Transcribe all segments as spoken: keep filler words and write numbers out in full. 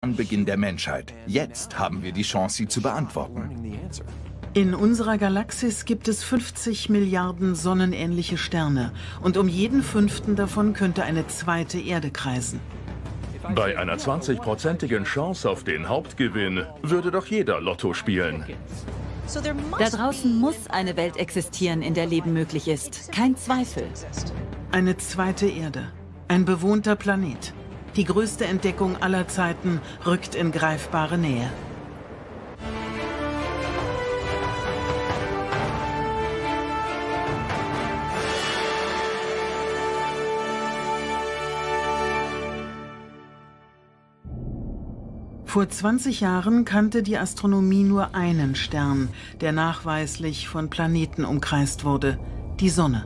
Beginn der Menschheit. Jetzt haben wir die Chance, sie zu beantworten. In unserer Galaxis gibt es fünfzig Milliarden sonnenähnliche Sterne und um jeden fünften davon könnte eine zweite Erde kreisen. Bei einer zwanzigprozentigen Chance auf den Hauptgewinn würde doch jeder Lotto spielen. Da draußen muss eine Welt existieren, in der Leben möglich ist. Kein Zweifel. Eine zweite Erde. Ein bewohnter Planet. Die größte Entdeckung aller Zeiten rückt in greifbare Nähe. Vor zwanzig Jahren kannte die Astronomie nur einen Stern, der nachweislich von Planeten umkreist wurde, die Sonne.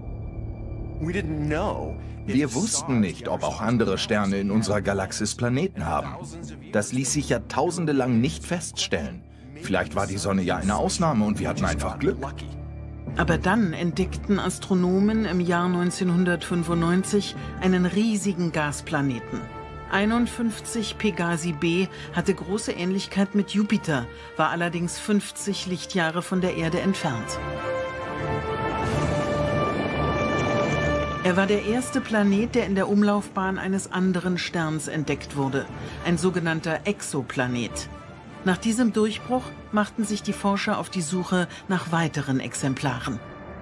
Wir wussten nicht, ob auch andere Sterne in unserer Galaxis Planeten haben. Das ließ sich Jahrtausende lang nicht feststellen. Vielleicht war die Sonne ja eine Ausnahme und wir hatten einfach Glück. Aber dann entdeckten Astronomen im Jahr neunzehnhundertfünfundneunzig einen riesigen Gasplaneten. einundfünfzig Pegasi b hatte große Ähnlichkeit mit Jupiter, war allerdings fünfzig Lichtjahre von der Erde entfernt. Er war der erste Planet, der in der Umlaufbahn eines anderen Sterns entdeckt wurde, ein sogenannter Exoplanet. Nach diesem Durchbruch machten sich die Forscher auf die Suche nach weiteren Exemplaren.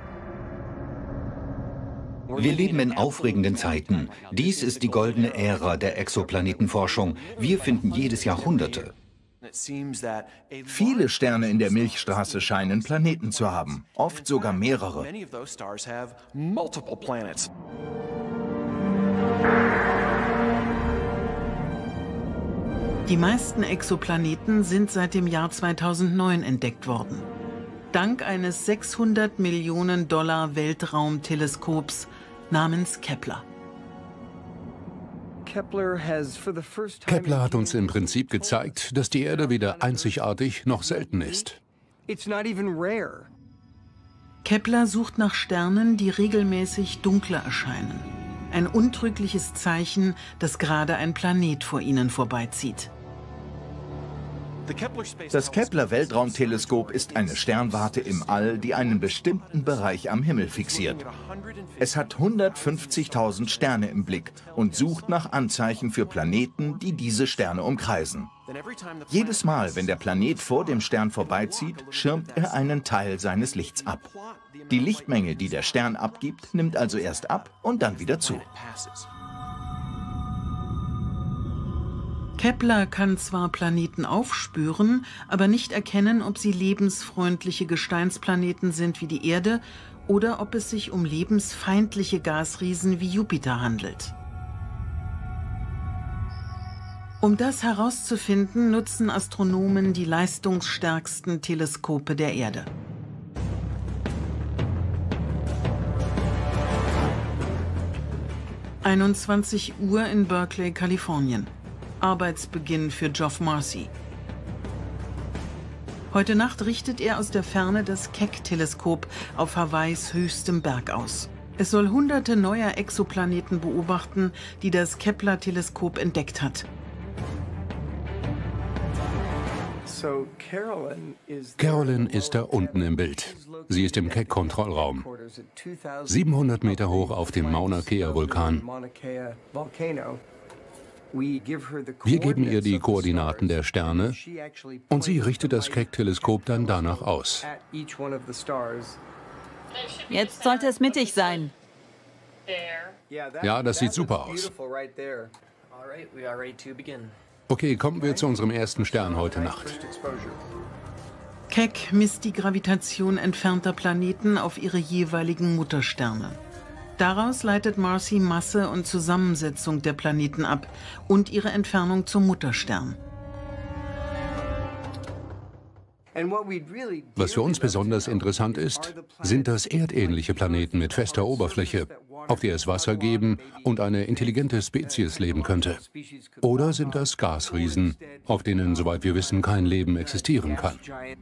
Wir leben in aufregenden Zeiten. Dies ist die goldene Ära der Exoplanetenforschung. Wir finden jedes Jahr Hunderte. Viele Sterne in der Milchstraße scheinen Planeten zu haben, oft sogar mehrere. Die meisten Exoplaneten sind seit dem Jahr zweitausendneun entdeckt worden. Dank eines sechshundert Millionen Dollar Weltraumteleskops namens Kepler. Kepler hat uns im Prinzip gezeigt, dass die Erde weder einzigartig noch selten ist. Kepler sucht nach Sternen, die regelmäßig dunkler erscheinen. Ein untrügliches Zeichen, dass gerade ein Planet vor ihnen vorbeizieht. Das Kepler-Weltraumteleskop ist eine Sternwarte im All, die einen bestimmten Bereich am Himmel fixiert. Es hat hundertfünfzigtausend Sterne im Blick und sucht nach Anzeichen für Planeten, die diese Sterne umkreisen. Jedes Mal, wenn der Planet vor dem Stern vorbeizieht, schirmt er einen Teil seines Lichts ab. Die Lichtmenge, die der Stern abgibt, nimmt also erst ab und dann wieder zu. Kepler kann zwar Planeten aufspüren, aber nicht erkennen, ob sie lebensfreundliche Gesteinsplaneten sind wie die Erde oder ob es sich um lebensfeindliche Gasriesen wie Jupiter handelt. Um das herauszufinden, nutzen Astronomen die leistungsstärksten Teleskope der Erde. einundzwanzig Uhr in Berkeley, Kalifornien. Arbeitsbeginn für Geoff Marcy. Heute Nacht richtet er aus der Ferne das Keck-Teleskop auf Hawaiis höchstem Berg aus. Es soll hunderte neuer Exoplaneten beobachten, die das Kepler-Teleskop entdeckt hat. Carolyn ist da unten im Bild. Sie ist im Keck-Kontrollraum. siebenhundert Meter hoch auf dem Mauna Kea-Vulkan. Wir geben ihr die Koordinaten der Sterne und sie richtet das Keck-Teleskop dann danach aus. Jetzt sollte es mittig sein. Ja, das sieht super aus. Okay, kommen wir zu unserem ersten Stern heute Nacht. Keck misst die Gravitation entfernter Planeten auf ihre jeweiligen Muttersterne. Daraus leitet Marcy Masse und Zusammensetzung der Planeten ab und ihre Entfernung zum Mutterstern. Was für uns besonders interessant ist, sind das erdähnliche Planeten mit fester Oberfläche, auf der es Wasser geben und eine intelligente Spezies leben könnte. Oder sind das Gasriesen, auf denen, soweit wir wissen, kein Leben existieren kann.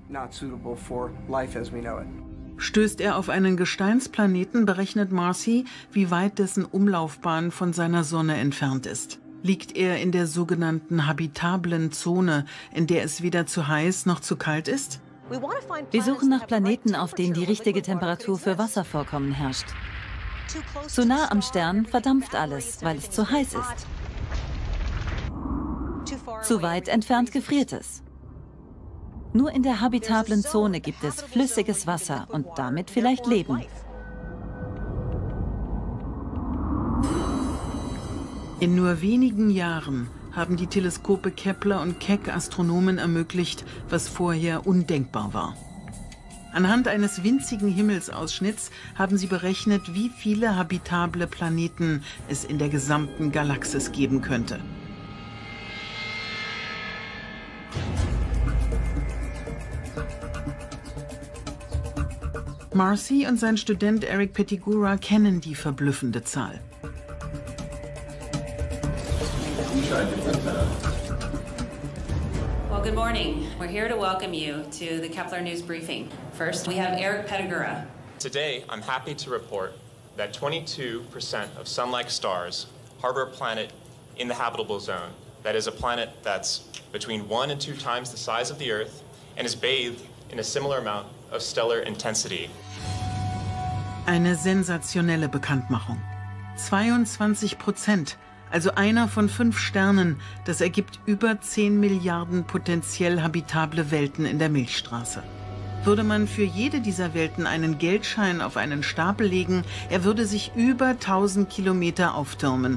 Stößt er auf einen Gesteinsplaneten, berechnet Marcy, wie weit dessen Umlaufbahn von seiner Sonne entfernt ist. Liegt er in der sogenannten habitablen Zone, in der es weder zu heiß noch zu kalt ist? Wir suchen nach Planeten, auf denen die richtige Temperatur für Wasservorkommen herrscht. Zu nah am Stern verdampft alles, weil es zu heiß ist. Zu weit entfernt gefriert es. Nur in der habitablen Zone gibt es flüssiges Wasser und damit vielleicht Leben. In nur wenigen Jahren haben die Teleskope Kepler und Keck Astronomen ermöglicht, was vorher undenkbar war. Anhand eines winzigen Himmelsausschnitts haben sie berechnet, wie viele habitable Planeten es in der gesamten Galaxis geben könnte. Marcy und sein Student Eric Pettigura kennen die verblüffende Zahl. Well, good morning. We're here to welcome you to the Kepler News Briefing. First, we have Eric Pettigura. Today, I'm happy to report that twenty-two percent of Sun-like stars harbor a planet in the habitable zone. That is a planet that's between one and two times the size of the Earth and is bathed in a similar amount of stellar intensity. Eine sensationelle Bekanntmachung. zweiundzwanzig Prozent. Also einer von fünf Sternen, das ergibt über zehn Milliarden potenziell habitable Welten in der Milchstraße. Würde man für jede dieser Welten einen Geldschein auf einen Stapel legen, er würde sich über tausend Kilometer auftürmen.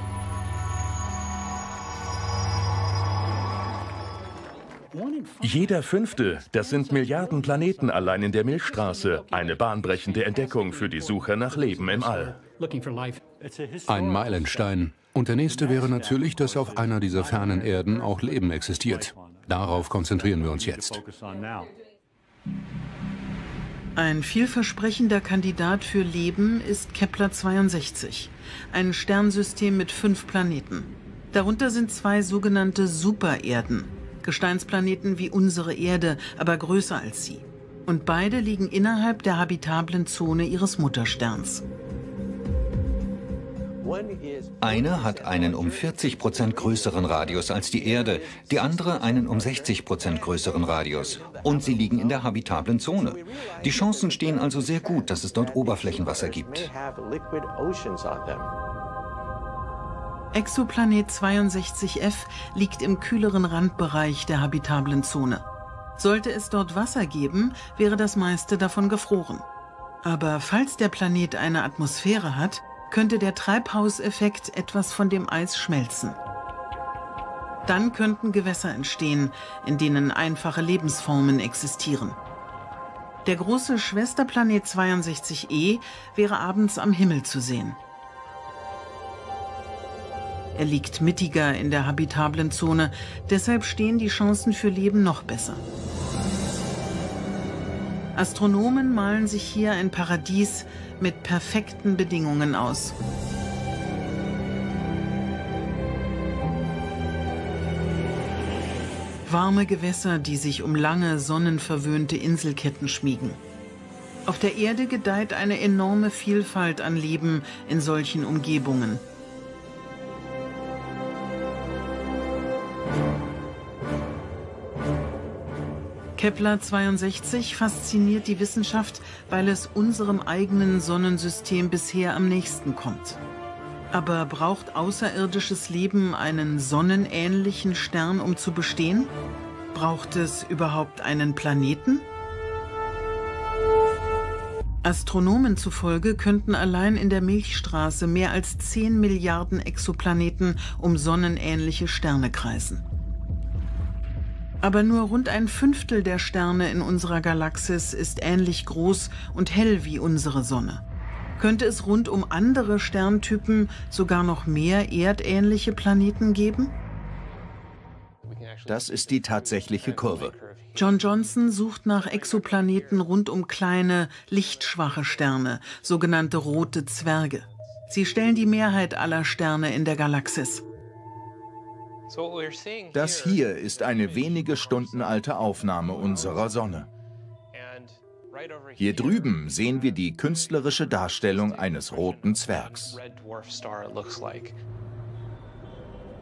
Jeder fünfte, das sind Milliarden Planeten allein in der Milchstraße. Eine bahnbrechende Entdeckung für die Suche nach Leben im All. Ein Meilenstein. Und der nächste wäre natürlich, dass auf einer dieser fernen Erden auch Leben existiert. Darauf konzentrieren wir uns jetzt. Ein vielversprechender Kandidat für Leben ist Kepler zweiundsechzig, ein Sternsystem mit fünf Planeten. Darunter sind zwei sogenannte Supererden, Gesteinsplaneten wie unsere Erde, aber größer als sie. Und beide liegen innerhalb der habitablen Zone ihres Muttersterns. Eine hat einen um vierzig Prozent größeren Radius als die Erde, die andere einen um sechzig Prozent größeren Radius. Und sie liegen in der habitablen Zone. Die Chancen stehen also sehr gut, dass es dort Oberflächenwasser gibt. Exoplanet zweiundsechzig F liegt im kühleren Randbereich der habitablen Zone. Sollte es dort Wasser geben, wäre das meiste davon gefroren. Aber falls der Planet eine Atmosphäre hat, könnte der Treibhauseffekt etwas von dem Eis schmelzen. Dann könnten Gewässer entstehen, in denen einfache Lebensformen existieren. Der große Schwesterplanet zweiundsechzig E wäre abends am Himmel zu sehen. Er liegt mittiger in der habitablen Zone, deshalb stehen die Chancen für Leben noch besser. Astronomen malen sich hier ein Paradies mit perfekten Bedingungen aus. Warme Gewässer, die sich um lange, sonnenverwöhnte Inselketten schmiegen. Auf der Erde gedeiht eine enorme Vielfalt an Leben in solchen Umgebungen. Kepler zweiundsechzig fasziniert die Wissenschaft, weil es unserem eigenen Sonnensystem bisher am nächsten kommt. Aber braucht außerirdisches Leben einen sonnenähnlichen Stern, um zu bestehen? Braucht es überhaupt einen Planeten? Astronomen zufolge könnten allein in der Milchstraße mehr als zehn Milliarden Exoplaneten um sonnenähnliche Sterne kreisen. Aber nur rund ein Fünftel der Sterne in unserer Galaxis ist ähnlich groß und hell wie unsere Sonne. Könnte es rund um andere Sterntypen sogar noch mehr erdähnliche Planeten geben? Das ist die tatsächliche Kurve. John Johnson sucht nach Exoplaneten rund um kleine, lichtschwache Sterne, sogenannte rote Zwerge. Sie stellen die Mehrheit aller Sterne in der Galaxis. Das hier ist eine wenige Stunden alte Aufnahme unserer Sonne. Hier drüben sehen wir die künstlerische Darstellung eines roten Zwergs.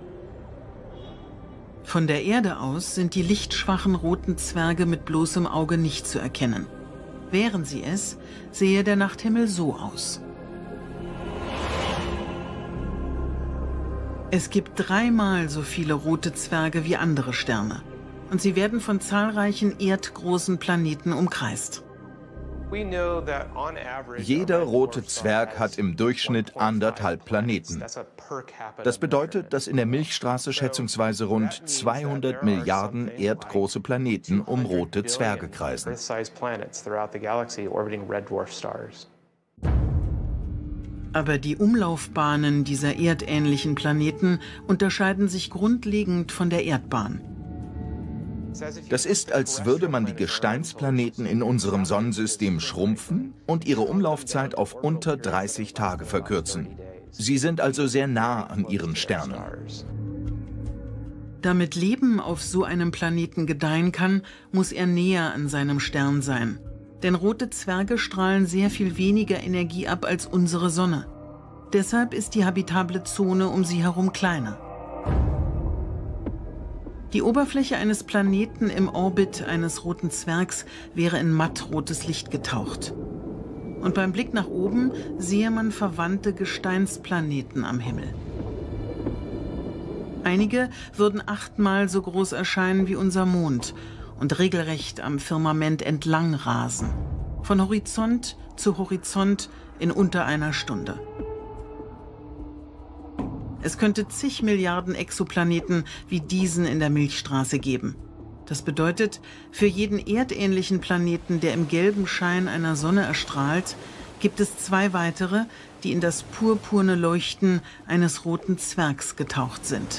Von der Erde aus sind die lichtschwachen roten Zwerge mit bloßem Auge nicht zu erkennen. Wären sie es, sähe der Nachthimmel so aus. Es gibt dreimal so viele rote Zwerge wie andere Sterne. Und sie werden von zahlreichen erdgroßen Planeten umkreist. Jeder rote Zwerg hat im Durchschnitt anderthalb Planeten. Das bedeutet, dass in der Milchstraße schätzungsweise rund zweihundert Milliarden erdgroße Planeten um rote Zwerge kreisen. Aber die Umlaufbahnen dieser erdähnlichen Planeten unterscheiden sich grundlegend von der Erdbahn. Das ist, als würde man die Gesteinsplaneten in unserem Sonnensystem schrumpfen und ihre Umlaufzeit auf unter dreißig Tage verkürzen. Sie sind also sehr nah an ihren Sternen. Damit Leben auf so einem Planeten gedeihen kann, muss er näher an seinem Stern sein. Denn rote Zwerge strahlen sehr viel weniger Energie ab als unsere Sonne. Deshalb ist die habitable Zone um sie herum kleiner. Die Oberfläche eines Planeten im Orbit eines roten Zwergs wäre in mattrotes Licht getaucht. Und beim Blick nach oben sehe man verwandte Gesteinsplaneten am Himmel. Einige würden achtmal so groß erscheinen wie unser Mond und regelrecht am Firmament entlang rasen. Von Horizont zu Horizont in unter einer Stunde. Es könnte zig Milliarden Exoplaneten wie diesen in der Milchstraße geben. Das bedeutet, für jeden erdähnlichen Planeten, der im gelben Schein einer Sonne erstrahlt, gibt es zwei weitere, die in das purpurne Leuchten eines roten Zwergs getaucht sind.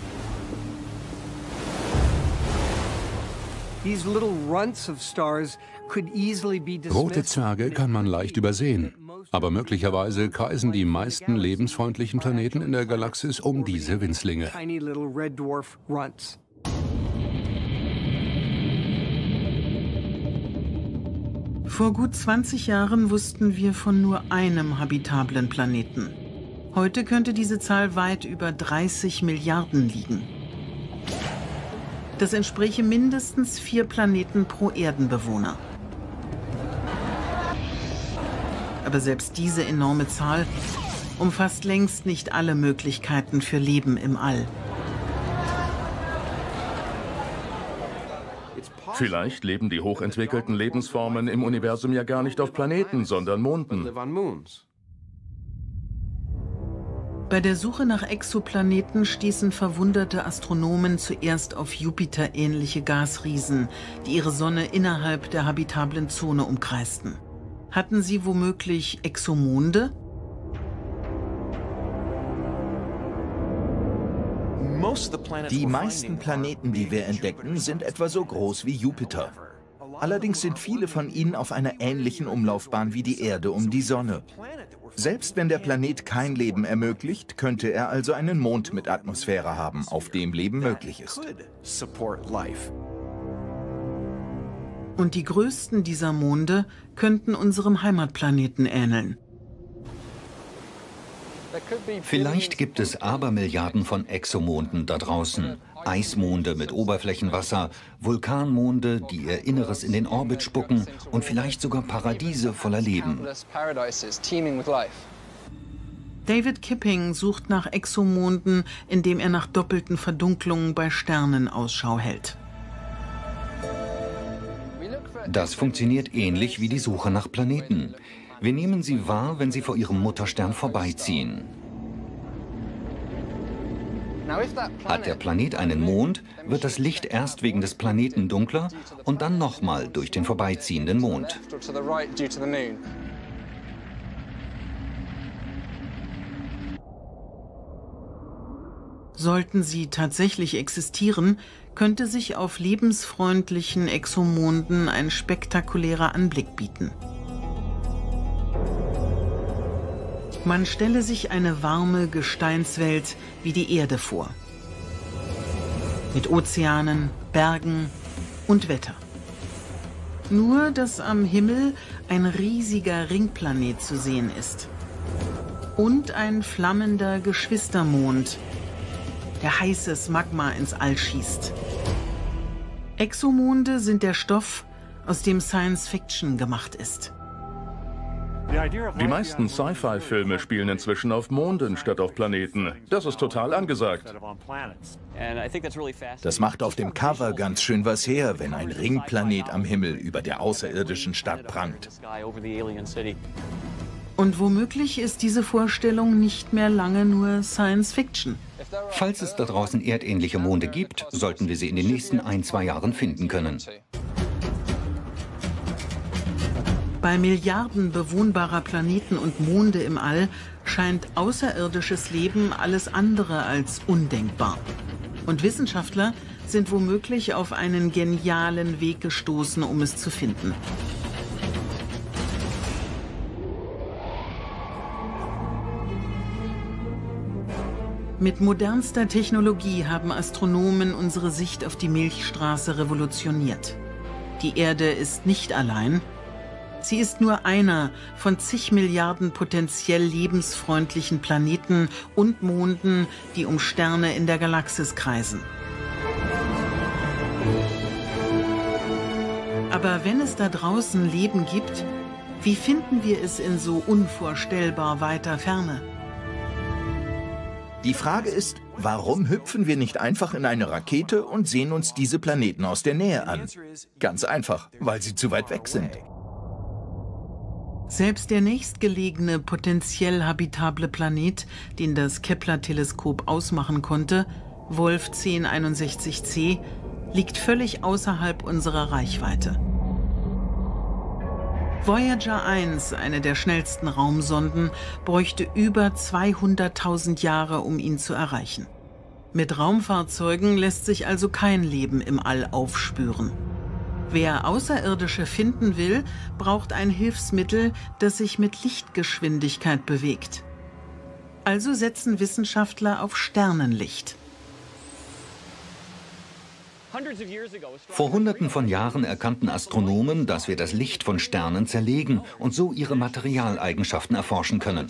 Rote Zwerge kann man leicht übersehen. Aber möglicherweise kreisen die meisten lebensfreundlichen Planeten in der Galaxis um diese Winzlinge. Vor gut zwanzig Jahren wussten wir von nur einem habitablen Planeten. Heute könnte diese Zahl weit über dreißig Milliarden liegen. Das entspräche mindestens vier Planeten pro Erdenbewohner. Aber selbst diese enorme Zahl umfasst längst nicht alle Möglichkeiten für Leben im All. Vielleicht leben die hochentwickelten Lebensformen im Universum ja gar nicht auf Planeten, sondern Monden. Bei der Suche nach Exoplaneten stießen verwunderte Astronomen zuerst auf Jupiter-ähnliche Gasriesen, die ihre Sonne innerhalb der habitablen Zone umkreisten. Hatten sie womöglich Exomonde? Die meisten Planeten, die wir entdecken, sind etwa so groß wie Jupiter. Allerdings sind viele von ihnen auf einer ähnlichen Umlaufbahn wie die Erde um die Sonne. Selbst wenn der Planet kein Leben ermöglicht, könnte er also einen Mond mit Atmosphäre haben, auf dem Leben möglich ist. Und die größten dieser Monde könnten unserem Heimatplaneten ähneln. Vielleicht gibt es Abermilliarden von Exomonden da draußen. Eismonde mit Oberflächenwasser, Vulkanmonde, die ihr Inneres in den Orbit spucken und vielleicht sogar Paradiese voller Leben. David Kipping sucht nach Exomonden, indem er nach doppelten Verdunklungen bei Sternen Ausschau hält. Das funktioniert ähnlich wie die Suche nach Planeten. Wir nehmen sie wahr, wenn sie vor ihrem Mutterstern vorbeiziehen. Hat der Planet einen Mond, wird das Licht erst wegen des Planeten dunkler und dann nochmal durch den vorbeiziehenden Mond. Sollten sie tatsächlich existieren, könnte sich auf lebensfreundlichen Exomonden ein spektakulärer Anblick bieten. Man stelle sich eine warme Gesteinswelt wie die Erde vor. Mit Ozeanen, Bergen und Wetter. Nur, dass am Himmel ein riesiger Ringplanet zu sehen ist. Und ein flammender Geschwistermond, der heißes Magma ins All schießt. Exomonde sind der Stoff, aus dem Science Fiction gemacht ist. Die meisten Sci-Fi-Filme spielen inzwischen auf Monden statt auf Planeten. Das ist total angesagt. Das macht auf dem Cover ganz schön was her, wenn ein Ringplanet am Himmel über der außerirdischen Stadt prangt. Und womöglich ist diese Vorstellung nicht mehr lange nur Science Fiction. Falls es da draußen erdähnliche Monde gibt, sollten wir sie in den nächsten ein, zwei Jahren finden können. Bei Milliarden bewohnbarer Planeten und Monde im All scheint außerirdisches Leben alles andere als undenkbar. Und Wissenschaftler sind womöglich auf einen genialen Weg gestoßen, um es zu finden. Mit modernster Technologie haben Astronomen unsere Sicht auf die Milchstraße revolutioniert. Die Erde ist nicht allein. Sie ist nur einer von zig Milliarden potenziell lebensfreundlichen Planeten und Monden, die um Sterne in der Galaxis kreisen. Aber wenn es da draußen Leben gibt, wie finden wir es in so unvorstellbar weiter Ferne? Die Frage ist, warum hüpfen wir nicht einfach in eine Rakete und sehen uns diese Planeten aus der Nähe an? Ganz einfach, weil sie zu weit weg sind. Selbst der nächstgelegene potenziell habitable Planet, den das Kepler-Teleskop ausmachen konnte, Wolf zehn einundsechzig c, liegt völlig außerhalb unserer Reichweite. Voyager eins, eine der schnellsten Raumsonden, bräuchte über zweihunderttausend Jahre, um ihn zu erreichen. Mit Raumfahrzeugen lässt sich also kein Leben im All aufspüren. Wer Außerirdische finden will, braucht ein Hilfsmittel, das sich mit Lichtgeschwindigkeit bewegt. Also setzen Wissenschaftler auf Sternenlicht. Vor Hunderten von Jahren erkannten Astronomen, dass wir das Licht von Sternen zerlegen und so ihre Materialeigenschaften erforschen können.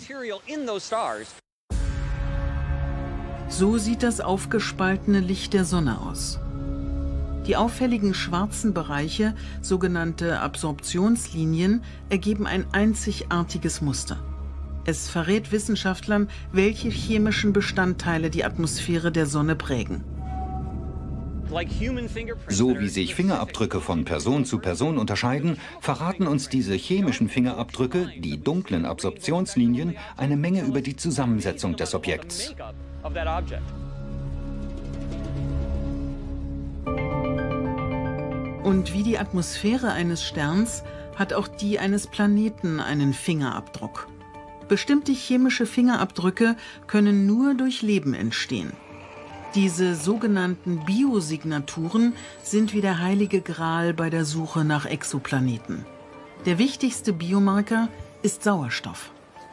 So sieht das aufgespaltene Licht der Sonne aus. Die auffälligen schwarzen Bereiche, sogenannte Absorptionslinien, ergeben ein einzigartiges Muster. Es verrät Wissenschaftlern, welche chemischen Bestandteile die Atmosphäre der Sonne prägen. So wie sich Fingerabdrücke von Person zu Person unterscheiden, verraten uns diese chemischen Fingerabdrücke, die dunklen Absorptionslinien, eine Menge über die Zusammensetzung des Objekts. Und wie die Atmosphäre eines Sterns hat auch die eines Planeten einen Fingerabdruck. Bestimmte chemische Fingerabdrücke können nur durch Leben entstehen. Diese sogenannten Biosignaturen sind wie der heilige Gral bei der Suche nach Exoplaneten. Der wichtigste Biomarker ist Sauerstoff.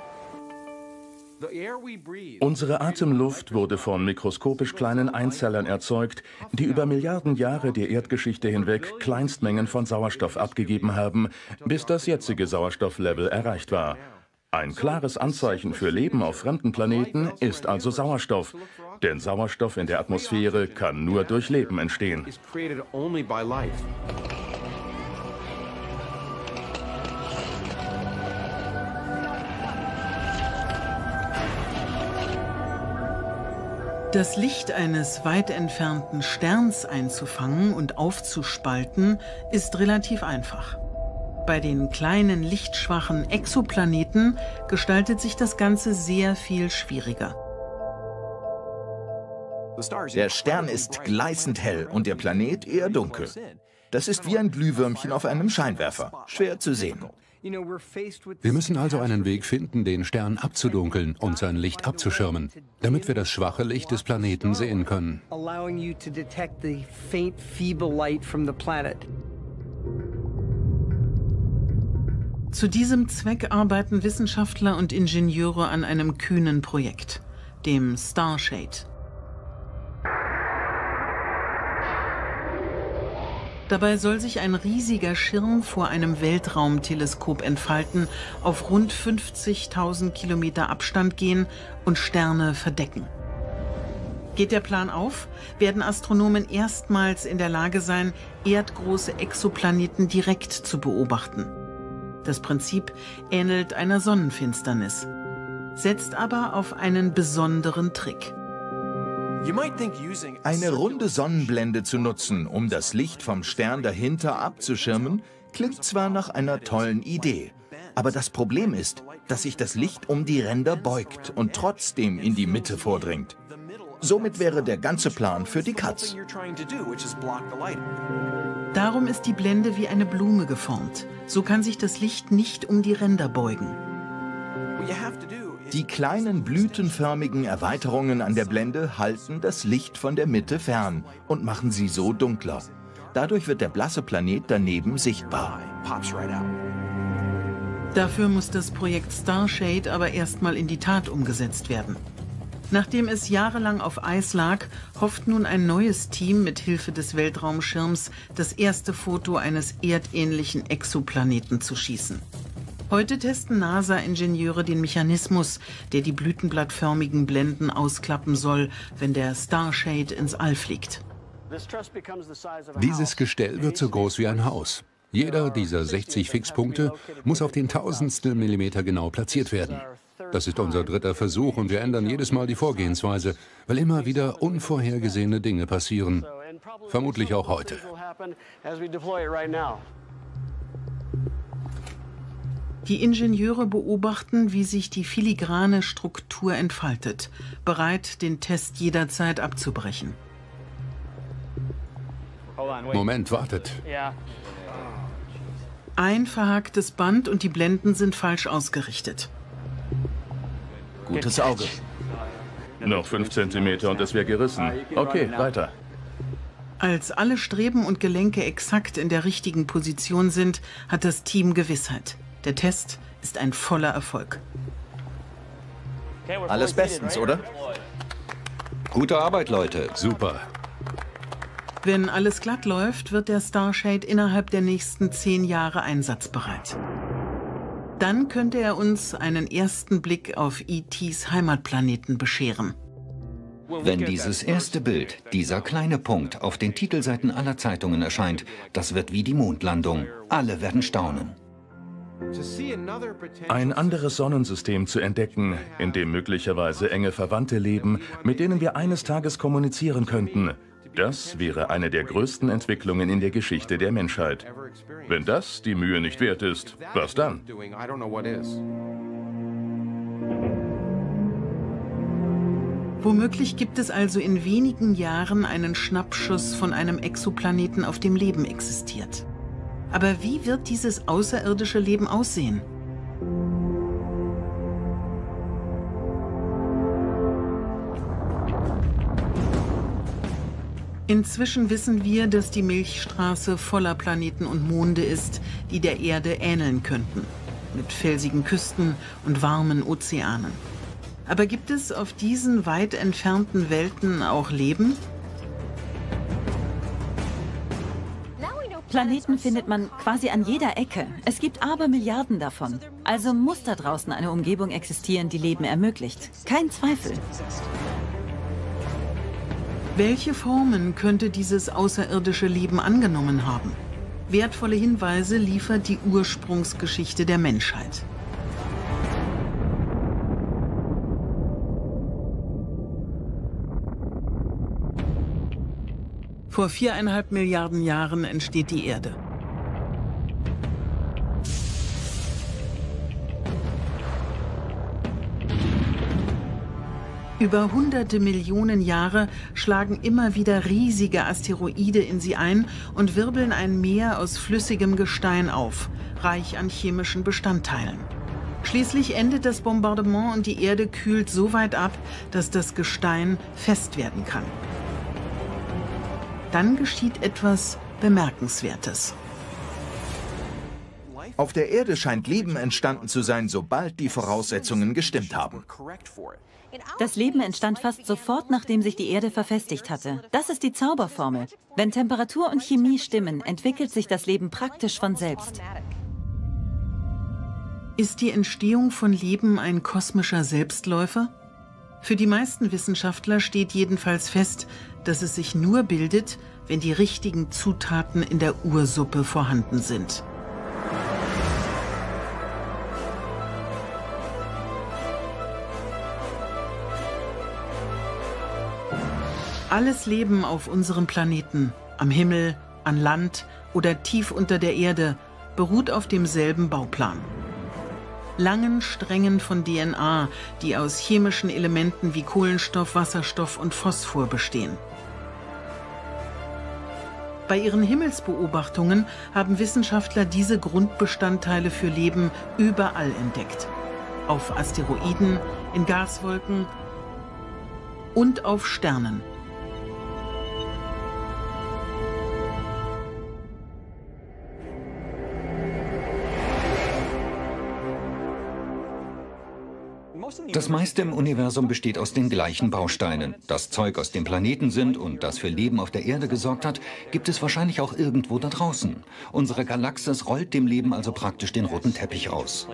Unsere Atemluft wurde von mikroskopisch kleinen Einzellern erzeugt, die über Milliarden Jahre der Erdgeschichte hinweg Kleinstmengen von Sauerstoff abgegeben haben, bis das jetzige Sauerstofflevel erreicht war. Ein klares Anzeichen für Leben auf fremden Planeten ist also Sauerstoff. Denn Sauerstoff in der Atmosphäre kann nur durch Leben entstehen. Das Licht eines weit entfernten Sterns einzufangen und aufzuspalten, ist relativ einfach. Bei den kleinen, lichtschwachen Exoplaneten gestaltet sich das Ganze sehr viel schwieriger. Der Stern ist gleißend hell und der Planet eher dunkel. Das ist wie ein Glühwürmchen auf einem Scheinwerfer. Schwer zu sehen. Wir müssen also einen Weg finden, den Stern abzudunkeln und sein Licht abzuschirmen, damit wir das schwache Licht des Planeten sehen können. Zu diesem Zweck arbeiten Wissenschaftler und Ingenieure an einem kühnen Projekt, dem Starshade. Dabei soll sich ein riesiger Schirm vor einem Weltraumteleskop entfalten, auf rund fünfzigtausend Kilometer Abstand gehen und Sterne verdecken. Geht der Plan auf, werden Astronomen erstmals in der Lage sein, erdgroße Exoplaneten direkt zu beobachten. Das Prinzip ähnelt einer Sonnenfinsternis, setzt aber auf einen besonderen Trick. Eine runde Sonnenblende zu nutzen, um das Licht vom Stern dahinter abzuschirmen, klingt zwar nach einer tollen Idee, aber das Problem ist, dass sich das Licht um die Ränder beugt und trotzdem in die Mitte vordringt. Somit wäre der ganze Plan für die Katz. Darum ist die Blende wie eine Blume geformt. So kann sich das Licht nicht um die Ränder beugen. Die kleinen blütenförmigen Erweiterungen an der Blende halten das Licht von der Mitte fern und machen sie so dunkler. Dadurch wird der blasse Planet daneben sichtbar. Dafür muss das Projekt Starshade aber erstmal in die Tat umgesetzt werden. Nachdem es jahrelang auf Eis lag, hofft nun ein neues Team mit Hilfe des Weltraumschirms, das erste Foto eines erdähnlichen Exoplaneten zu schießen. Heute testen NASA-Ingenieure den Mechanismus, der die blütenblattförmigen Blenden ausklappen soll, wenn der Starshade ins All fliegt. Dieses Gestell wird so groß wie ein Haus. Jeder dieser sechzig Fixpunkte muss auf den Tausendstel Millimeter genau platziert werden. Das ist unser dritter Versuch und wir ändern jedes Mal die Vorgehensweise, weil immer wieder unvorhergesehene Dinge passieren. Vermutlich auch heute. Die Ingenieure beobachten, wie sich die filigrane Struktur entfaltet, bereit, den Test jederzeit abzubrechen. Moment, wartet. Ein verhaktes Band und die Blenden sind falsch ausgerichtet. Gutes Auge. Noch fünf Zentimeter und es wäre gerissen. Okay, weiter. Als alle Streben und Gelenke exakt in der richtigen Position sind, hat das Team Gewissheit. Der Test ist ein voller Erfolg. Alles bestens, oder? Gute Arbeit, Leute. Super. Wenn alles glatt läuft, wird der Starshade innerhalb der nächsten zehn Jahre einsatzbereit. Dann könnte er uns einen ersten Blick auf E Ts Heimatplaneten bescheren. Wenn dieses erste Bild, dieser kleine Punkt, auf den Titelseiten aller Zeitungen erscheint, das wird wie die Mondlandung. Alle werden staunen. Ein anderes Sonnensystem zu entdecken, in dem möglicherweise enge Verwandte leben, mit denen wir eines Tages kommunizieren könnten, das wäre eine der größten Entwicklungen in der Geschichte der Menschheit. Wenn das die Mühe nicht wert ist, was dann? Womöglich gibt es also in wenigen Jahren einen Schnappschuss von einem Exoplaneten, auf dem Leben existiert. Aber wie wird dieses außerirdische Leben aussehen? Inzwischen wissen wir, dass die Milchstraße voller Planeten und Monde ist, die der Erde ähneln könnten. Mit felsigen Küsten und warmen Ozeanen. Aber gibt es auf diesen weit entfernten Welten auch Leben? Planeten findet man quasi an jeder Ecke. Es gibt Abermilliarden davon. Also muss da draußen eine Umgebung existieren, die Leben ermöglicht. Kein Zweifel. Welche Formen könnte dieses außerirdische Leben angenommen haben? Wertvolle Hinweise liefert die Ursprungsgeschichte der Menschheit. Vor viereinhalb Milliarden Jahren entsteht die Erde. Über hunderte Millionen Jahre schlagen immer wieder riesige Asteroide in sie ein und wirbeln ein Meer aus flüssigem Gestein auf, reich an chemischen Bestandteilen. Schließlich endet das Bombardement und die Erde kühlt so weit ab, dass das Gestein fest werden kann. Dann geschieht etwas Bemerkenswertes. Auf der Erde scheint Leben entstanden zu sein, sobald die Voraussetzungen gestimmt haben. Das Leben entstand fast sofort, nachdem sich die Erde verfestigt hatte. Das ist die Zauberformel. Wenn Temperatur und Chemie stimmen, entwickelt sich das Leben praktisch von selbst. Ist die Entstehung von Leben ein kosmischer Selbstläufer? Für die meisten Wissenschaftler steht jedenfalls fest, dass es sich nur bildet, wenn die richtigen Zutaten in der Ursuppe vorhanden sind. Alles Leben auf unserem Planeten, am Himmel, an Land oder tief unter der Erde, beruht auf demselben Bauplan. Langen Strängen von D N A, die aus chemischen Elementen wie Kohlenstoff, Wasserstoff und Phosphor bestehen. Bei ihren Himmelsbeobachtungen haben Wissenschaftler diese Grundbestandteile für Leben überall entdeckt. Auf Asteroiden, in Gaswolken und auf Sternen. Das meiste im Universum besteht aus den gleichen Bausteinen. Das Zeug aus dem Planeten sind und das für Leben auf der Erde gesorgt hat, gibt es wahrscheinlich auch irgendwo da draußen. Unsere Galaxis rollt dem Leben also praktisch den roten Teppich aus.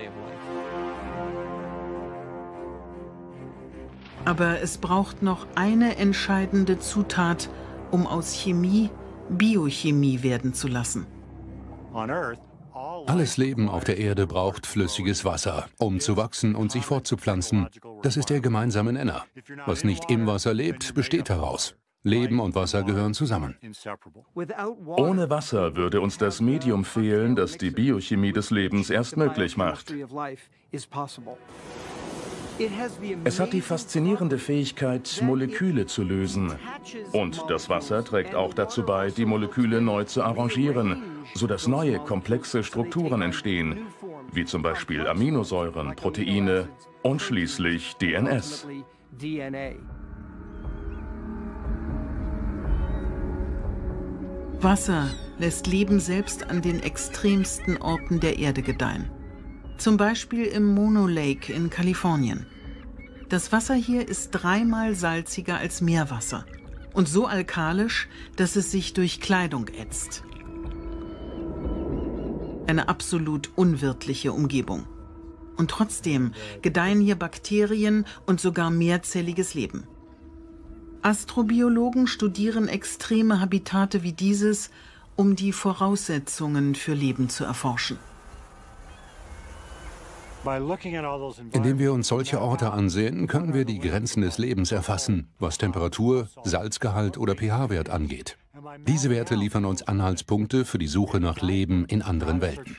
Aber es braucht noch eine entscheidende Zutat, um aus Chemie Biochemie werden zu lassen. Alles Leben auf der Erde braucht flüssiges Wasser, um zu wachsen und sich fortzupflanzen. Das ist der gemeinsame Nenner. Was nicht im Wasser lebt, besteht daraus. Leben und Wasser gehören zusammen. Ohne Wasser würde uns das Medium fehlen, das die Biochemie des Lebens erst möglich macht. Es hat die faszinierende Fähigkeit, Moleküle zu lösen. Und das Wasser trägt auch dazu bei, die Moleküle neu zu arrangieren, sodass neue, komplexe Strukturen entstehen, wie zum Beispiel Aminosäuren, Proteine und schließlich D N S. Wasser lässt Leben selbst an den extremsten Orten der Erde gedeihen. Zum Beispiel im Mono Lake in Kalifornien. Das Wasser hier ist dreimal salziger als Meerwasser und so alkalisch, dass es sich durch Kleidung ätzt. Eine absolut unwirtliche Umgebung. Und trotzdem gedeihen hier Bakterien und sogar mehrzelliges Leben. Astrobiologen studieren extreme Habitate wie dieses, um die Voraussetzungen für Leben zu erforschen. Indem wir uns solche Orte ansehen, können wir die Grenzen des Lebens erfassen, was Temperatur, Salzgehalt oder pH-Wert angeht. Diese Werte liefern uns Anhaltspunkte für die Suche nach Leben in anderen Welten.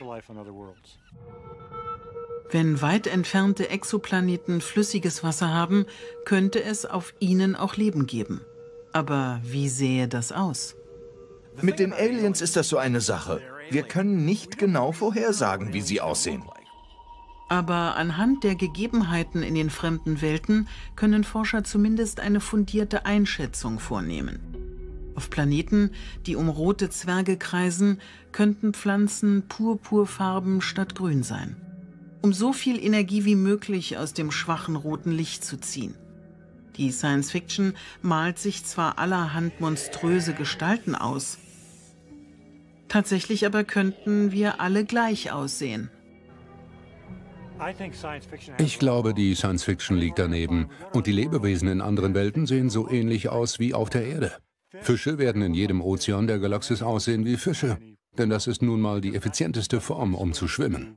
Wenn weit entfernte Exoplaneten flüssiges Wasser haben, könnte es auf ihnen auch Leben geben. Aber wie sähe das aus? Mit den Aliens ist das so eine Sache. Wir können nicht genau vorhersagen, wie sie aussehen. Aber anhand der Gegebenheiten in den fremden Welten können Forscher zumindest eine fundierte Einschätzung vornehmen. Auf Planeten, die um rote Zwerge kreisen, könnten Pflanzen purpurfarben statt grün sein. Um so viel Energie wie möglich aus dem schwachen roten Licht zu ziehen. Die Science Fiction malt sich zwar allerhand monströse Gestalten aus. Tatsächlich aber könnten wir alle gleich aussehen. Ich glaube, die Science-Fiction liegt daneben. Und die Lebewesen in anderen Welten sehen so ähnlich aus wie auf der Erde. Fische werden in jedem Ozean der Galaxis aussehen wie Fische. Denn das ist nun mal die effizienteste Form, um zu schwimmen.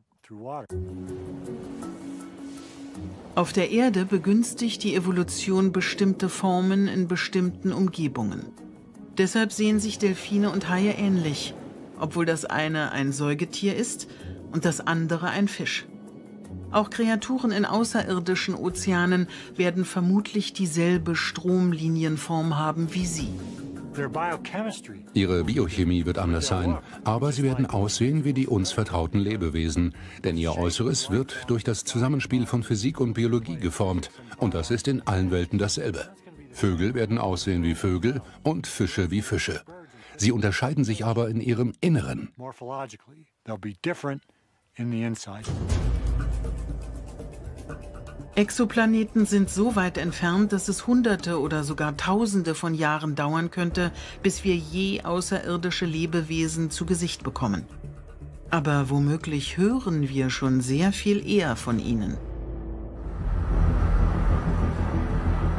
Auf der Erde begünstigt die Evolution bestimmte Formen in bestimmten Umgebungen. Deshalb sehen sich Delfine und Haie ähnlich, obwohl das eine ein Säugetier ist und das andere ein Fisch. Auch Kreaturen in außerirdischen Ozeanen werden vermutlich dieselbe Stromlinienform haben wie sie. Ihre Biochemie wird anders sein, aber sie werden aussehen wie die uns vertrauten Lebewesen. Denn ihr Äußeres wird durch das Zusammenspiel von Physik und Biologie geformt. Und das ist in allen Welten dasselbe. Vögel werden aussehen wie Vögel und Fische wie Fische. Sie unterscheiden sich aber in ihrem Inneren. Exoplaneten sind so weit entfernt, dass es Hunderte oder sogar Tausende von Jahren dauern könnte, bis wir je außerirdische Lebewesen zu Gesicht bekommen. Aber womöglich hören wir schon sehr viel eher von ihnen.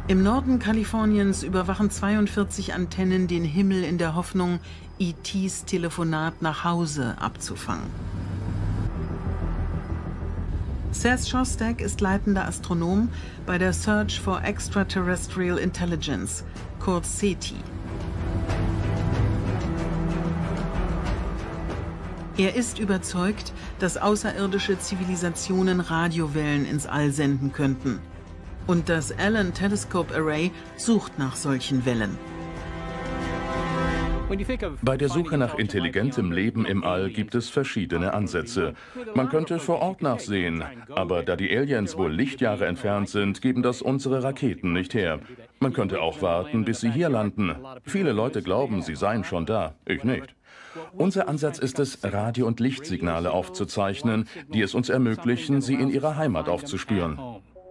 Im Norden Kaliforniens überwachen zweiundvierzig Antennen den Himmel in der Hoffnung, E Ts Telefonat nach Hause abzufangen. Seth Shostak ist leitender Astronom bei der Search for Extraterrestrial Intelligence, kurz SETI. Er ist überzeugt, dass außerirdische Zivilisationen Radiowellen ins All senden könnten. Und das Allen Telescope Array sucht nach solchen Wellen. Bei der Suche nach intelligentem Leben im All gibt es verschiedene Ansätze. Man könnte vor Ort nachsehen, aber da die Aliens wohl Lichtjahre entfernt sind, geben das unsere Raketen nicht her. Man könnte auch warten, bis sie hier landen. Viele Leute glauben, sie seien schon da, ich nicht. Unser Ansatz ist es, Radio- und Lichtsignale aufzuzeichnen, die es uns ermöglichen, sie in ihrer Heimat aufzuspüren.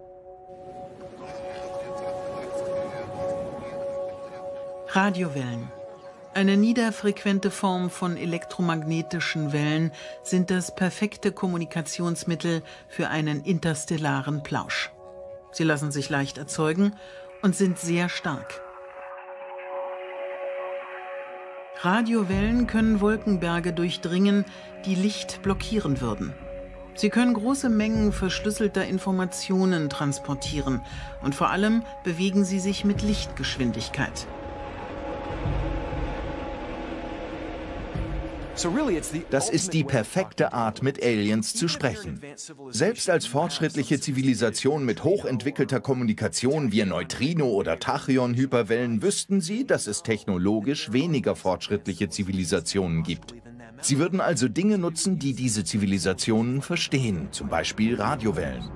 Radiowellen. Eine niederfrequente Form von elektromagnetischen Wellen sind das perfekte Kommunikationsmittel für einen interstellaren Plausch. Sie lassen sich leicht erzeugen und sind sehr stark. Radiowellen können Wolkenberge durchdringen, die Licht blockieren würden. Sie können große Mengen verschlüsselter Informationen transportieren und vor allem bewegen sie sich mit Lichtgeschwindigkeit. Das ist die perfekte Art, mit Aliens zu sprechen. Selbst als fortschrittliche Zivilisation mit hochentwickelter Kommunikation wie Neutrino- oder Tachyon-Hyperwellen wüssten sie, dass es technologisch weniger fortschrittliche Zivilisationen gibt. Sie würden also Dinge nutzen, die diese Zivilisationen verstehen, zum Beispiel Radiowellen.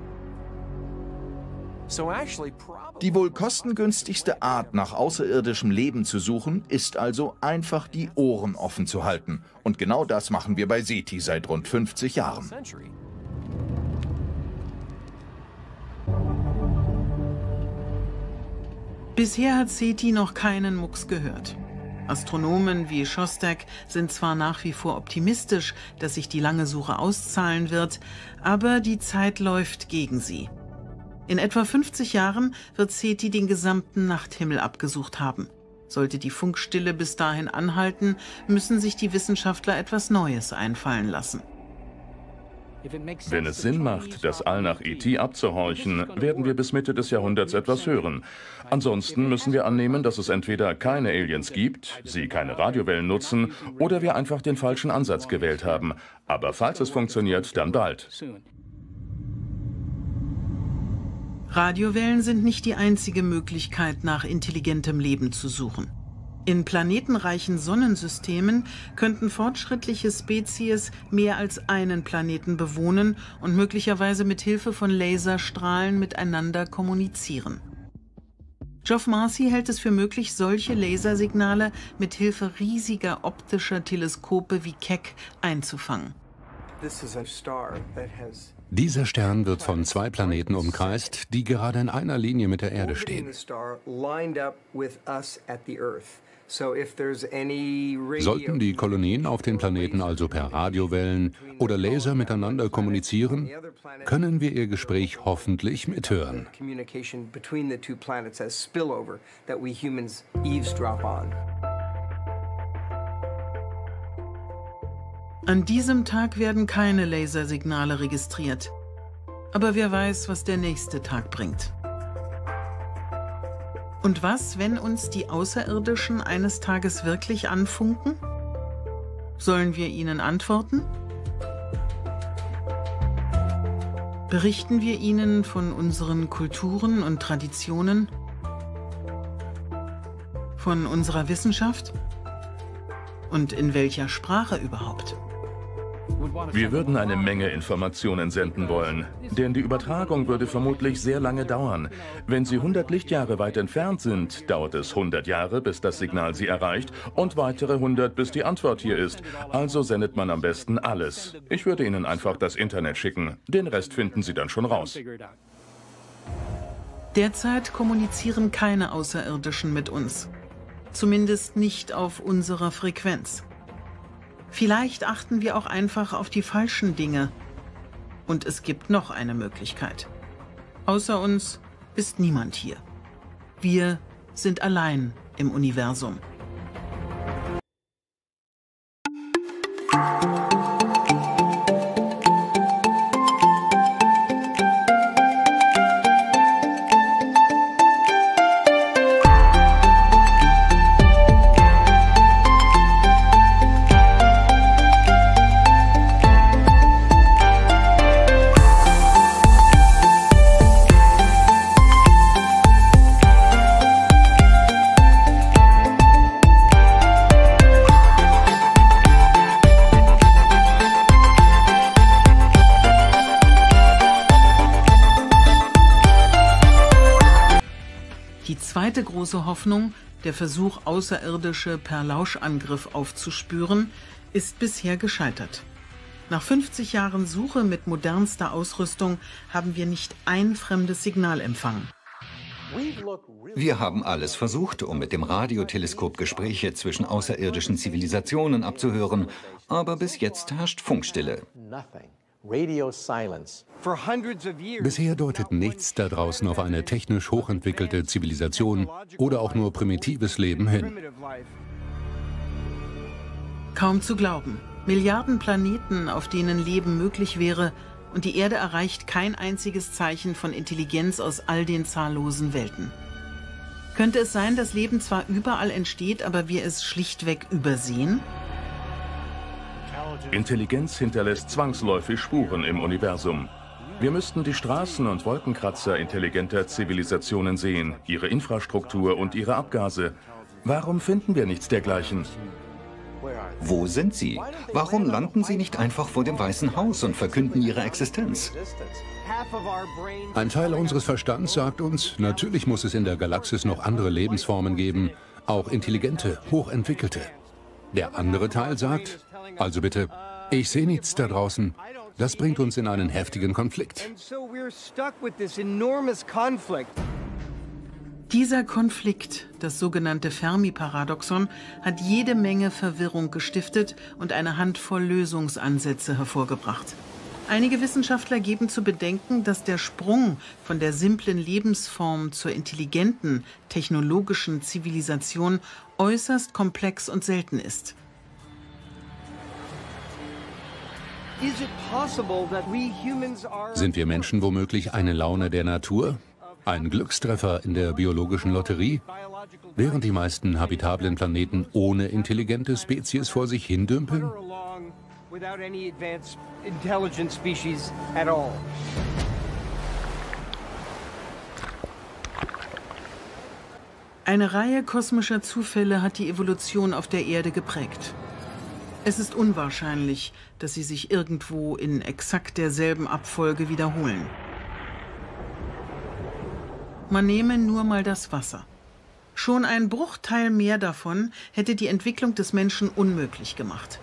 Die wohl kostengünstigste Art, nach außerirdischem Leben zu suchen, ist also einfach die Ohren offen zu halten. Und genau das machen wir bei SETI seit rund fünfzig Jahren. Bisher hat SETI noch keinen Mucks gehört. Astronomen wie Shostak sind zwar nach wie vor optimistisch, dass sich die lange Suche auszahlen wird, aber die Zeit läuft gegen sie. In etwa fünfzig Jahren wird SETI den gesamten Nachthimmel abgesucht haben. Sollte die Funkstille bis dahin anhalten, müssen sich die Wissenschaftler etwas Neues einfallen lassen. Wenn es Sinn macht, das All nach E T abzuhorchen, werden wir bis Mitte des Jahrhunderts etwas hören. Ansonsten müssen wir annehmen, dass es entweder keine Aliens gibt, sie keine Radiowellen nutzen, oder wir einfach den falschen Ansatz gewählt haben. Aber falls es funktioniert, dann bald. Radiowellen sind nicht die einzige Möglichkeit, nach intelligentem Leben zu suchen. In planetenreichen Sonnensystemen könnten fortschrittliche Spezies mehr als einen Planeten bewohnen und möglicherweise mit Hilfe von Laserstrahlen miteinander kommunizieren. Geoff Marcy hält es für möglich, solche Lasersignale mit Hilfe riesiger optischer Teleskope wie Keck einzufangen. Dieser Stern wird von zwei Planeten umkreist, die gerade in einer Linie mit der Erde stehen. Sollten die Kolonien auf den Planeten also per Radiowellen oder Laser miteinander kommunizieren, können wir ihr Gespräch hoffentlich mithören. An diesem Tag werden keine Lasersignale registriert. Aber wer weiß, was der nächste Tag bringt. Und was, wenn uns die Außerirdischen eines Tages wirklich anfunken? Sollen wir ihnen antworten? Berichten wir ihnen von unseren Kulturen und Traditionen? Von unserer Wissenschaft? Und in welcher Sprache überhaupt? Wir würden eine Menge Informationen senden wollen, denn die Übertragung würde vermutlich sehr lange dauern. Wenn Sie hundert Lichtjahre weit entfernt sind, dauert es hundert Jahre, bis das Signal Sie erreicht und weitere hundert, bis die Antwort hier ist. Also sendet man am besten alles. Ich würde Ihnen einfach das Internet schicken. Den Rest finden Sie dann schon raus. Derzeit kommunizieren keine Außerirdischen mit uns. Zumindest nicht auf unserer Frequenz. Vielleicht achten wir auch einfach auf die falschen Dinge. Und es gibt noch eine Möglichkeit. Außer uns ist niemand hier. Wir sind allein im Universum. Die zweite große Hoffnung, der Versuch, Außerirdische per Lauschangriff aufzuspüren, ist bisher gescheitert. Nach fünfzig Jahren Suche mit modernster Ausrüstung haben wir nicht ein fremdes Signal empfangen. Wir haben alles versucht, um mit dem Radioteleskop Gespräche zwischen außerirdischen Zivilisationen abzuhören, aber bis jetzt herrscht Funkstille. Bisher deutet nichts da draußen auf eine technisch hochentwickelte Zivilisation oder auch nur primitives Leben hin. Kaum zu glauben. Milliarden Planeten, auf denen Leben möglich wäre, und die Erde erreicht kein einziges Zeichen von Intelligenz aus all den zahllosen Welten. Könnte es sein, dass Leben zwar überall entsteht, aber wir es schlichtweg übersehen? Intelligenz hinterlässt zwangsläufig Spuren im Universum. Wir müssten die Straßen und Wolkenkratzer intelligenter Zivilisationen sehen, ihre Infrastruktur und ihre Abgase. Warum finden wir nichts dergleichen? Wo sind sie? Warum landen sie nicht einfach vor dem Weißen Haus und verkünden ihre Existenz? Ein Teil unseres Verstands sagt uns, natürlich muss es in der Galaxis noch andere Lebensformen geben, auch intelligente, hochentwickelte. Der andere Teil sagt, also bitte, ich sehe nichts da draußen. Das bringt uns in einen heftigen Konflikt. Dieser Konflikt, das sogenannte Fermi-Paradoxon, hat jede Menge Verwirrung gestiftet und eine Handvoll Lösungsansätze hervorgebracht. Einige Wissenschaftler geben zu bedenken, dass der Sprung von der simplen Lebensform zur intelligenten, technologischen Zivilisation äußerst komplex und selten ist. Sind wir Menschen womöglich eine Laune der Natur? Ein Glückstreffer in der biologischen Lotterie? Während die meisten habitablen Planeten ohne intelligente Spezies vor sich hindümpeln? Eine Reihe kosmischer Zufälle hat die Evolution auf der Erde geprägt. Es ist unwahrscheinlich, dass sie sich irgendwo in exakt derselben Abfolge wiederholen. Man nehme nur mal das Wasser. Schon ein Bruchteil mehr davon hätte die Entwicklung des Menschen unmöglich gemacht.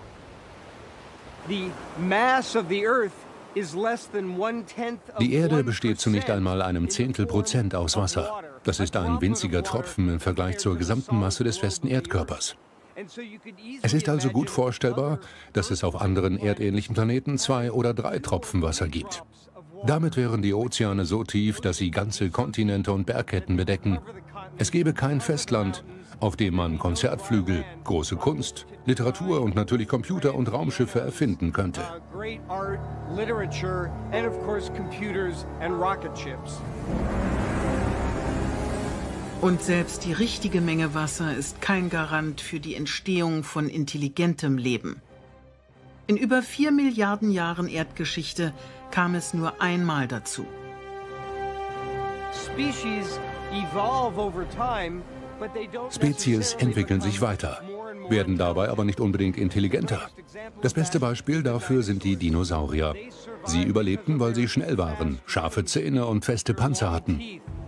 Die Erde besteht zu nicht einmal einem Zehntel Prozent aus Wasser. Das ist ein winziger Tropfen im Vergleich zur gesamten Masse des festen Erdkörpers. Es ist also gut vorstellbar, dass es auf anderen erdähnlichen Planeten zwei oder drei Tropfen Wasser gibt. Damit wären die Ozeane so tief, dass sie ganze Kontinente und Bergketten bedecken. Es gäbe kein Festland, auf dem man Konzertflügel, große Kunst, Literatur und natürlich Computer und Raumschiffe erfinden könnte. Und selbst die richtige Menge Wasser ist kein Garant für die Entstehung von intelligentem Leben. In über vier Milliarden Jahren Erdgeschichte kam es nur einmal dazu. Spezies entwickeln sich weiter, werden dabei aber nicht unbedingt intelligenter. Das beste Beispiel dafür sind die Dinosaurier. Sie überlebten, weil sie schnell waren, scharfe Zähne und feste Panzer hatten.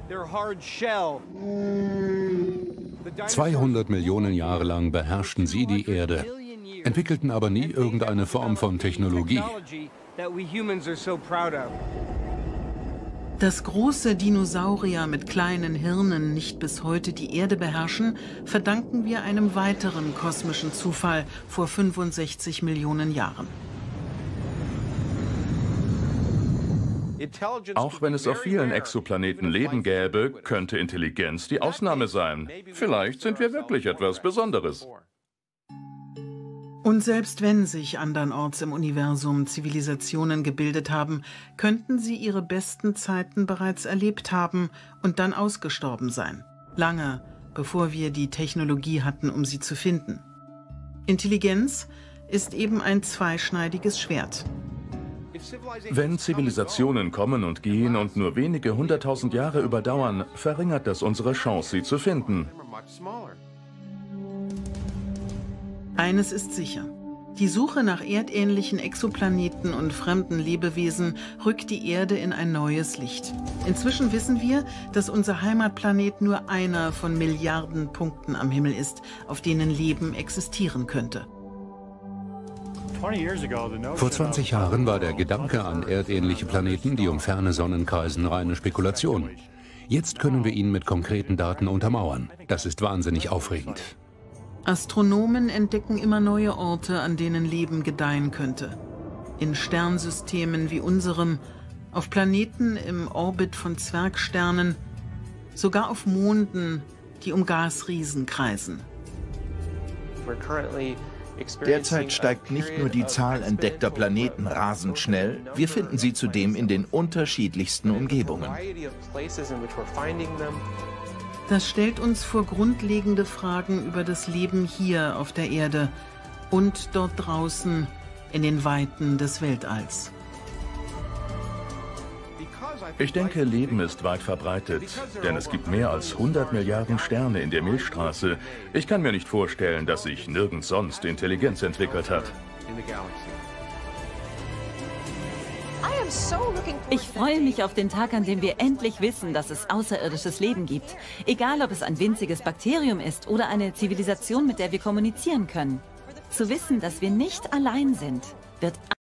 zweihundert Millionen Jahre lang beherrschten sie die Erde, entwickelten aber nie irgendeine Form von Technologie. Dass große Dinosaurier mit kleinen Hirnen nicht bis heute die Erde beherrschen, verdanken wir einem weiteren kosmischen Zufall vor fünfundsechzig Millionen Jahren. Auch wenn es auf vielen Exoplaneten Leben gäbe, könnte Intelligenz die Ausnahme sein. Vielleicht sind wir wirklich etwas Besonderes. Und selbst wenn sich andernorts im Universum Zivilisationen gebildet haben, könnten sie ihre besten Zeiten bereits erlebt haben und dann ausgestorben sein. Lange, bevor wir die Technologie hatten, um sie zu finden. Intelligenz ist eben ein zweischneidiges Schwert. Wenn Zivilisationen kommen und gehen und nur wenige hunderttausend Jahre überdauern, verringert das unsere Chance, sie zu finden. Eines ist sicher. Die Suche nach erdähnlichen Exoplaneten und fremden Lebewesen rückt die Erde in ein neues Licht. Inzwischen wissen wir, dass unser Heimatplanet nur einer von Milliarden Punkten am Himmel ist, auf denen Leben existieren könnte. Vor zwanzig Jahren war der Gedanke an erdähnliche Planeten, die um ferne Sonnen kreisen, reine Spekulation. Jetzt können wir ihn mit konkreten Daten untermauern. Das ist wahnsinnig aufregend. Astronomen entdecken immer neue Orte, an denen Leben gedeihen könnte. In Sternsystemen wie unserem, auf Planeten im Orbit von Zwergsternen, sogar auf Monden, die um Gasriesen kreisen. Derzeit steigt nicht nur die Zahl entdeckter Planeten rasend schnell, wir finden sie zudem in den unterschiedlichsten Umgebungen. Das stellt uns vor grundlegende Fragen über das Leben hier auf der Erde und dort draußen in den Weiten des Weltalls. Ich denke, Leben ist weit verbreitet, denn es gibt mehr als hundert Milliarden Sterne in der Milchstraße. Ich kann mir nicht vorstellen, dass sich nirgends sonst Intelligenz entwickelt hat. Ich freue mich auf den Tag, an dem wir endlich wissen, dass es außerirdisches Leben gibt. Egal, ob es ein winziges Bakterium ist oder eine Zivilisation, mit der wir kommunizieren können. Zu wissen, dass wir nicht allein sind, wird